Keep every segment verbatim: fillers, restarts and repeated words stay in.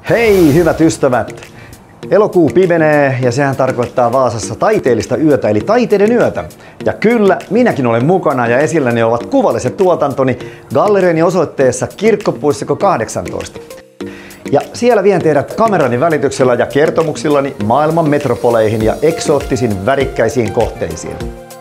Hei hyvät ystävät! Elokuu pimenee ja sehän tarkoittaa Vaasassa taiteellista yötä eli taiteiden yötä. Ja kyllä, minäkin olen mukana ja esilläni ovat kuvalliset tuotantoni galleriani osoitteessa Kirkkopuisto kahdeksantoista. Ja siellä vien teidät kamerani välityksellä ja kertomuksillani maailman metropoleihin ja eksoottisiin värikkäisiin kohteisiin.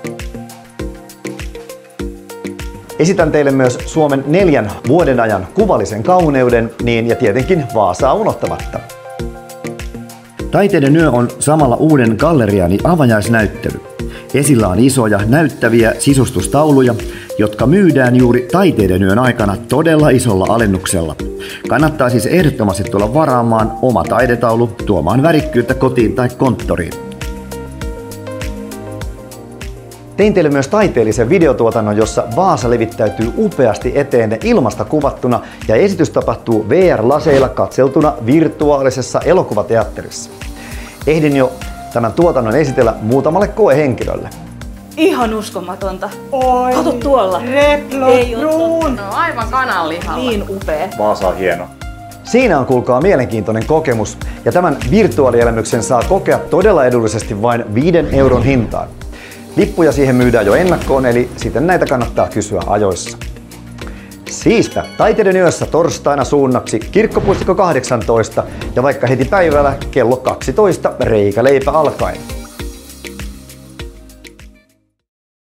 Esitän teille myös Suomen neljän vuoden ajan kuvallisen kauneuden, niin ja tietenkin Vaasaa unohtamatta. Taiteiden yö on samalla uuden galleriani avajaisnäyttely. Esillä on isoja näyttäviä sisustustauluja, jotka myydään juuri taiteiden yön aikana todella isolla alennuksella. Kannattaa siis ehdottomasti tulla varaamaan oma taidetaulu tuomaan värikkyyttä kotiin tai konttoriin. Tein teille myös taiteellisen videotuotannon, jossa Vaasa levittäytyy upeasti eteen ilmasta kuvattuna ja esitys tapahtuu V R-laseilla katseltuna virtuaalisessa elokuvateatterissa. Ehdin jo tämän tuotannon esitellä muutamalle koehenkilölle. Ihan uskomatonta. Oi, kato tuolla. Replotruun. No, aivan kananlihalla. Niin upea. Vaasa on hieno. Siinä on kuulkaa mielenkiintoinen kokemus ja tämän virtuaalielämyksen saa kokea todella edullisesti vain viiden euron hintaan. Lippuja siihen myydään jo ennakkoon, eli sitten näitä kannattaa kysyä ajoissa. Siispä taiteiden yössä torstaina suunnaksi Kirkkopuisto kahdeksantoista ja vaikka heti päivällä kello kaksitoista reikäleipä alkaen.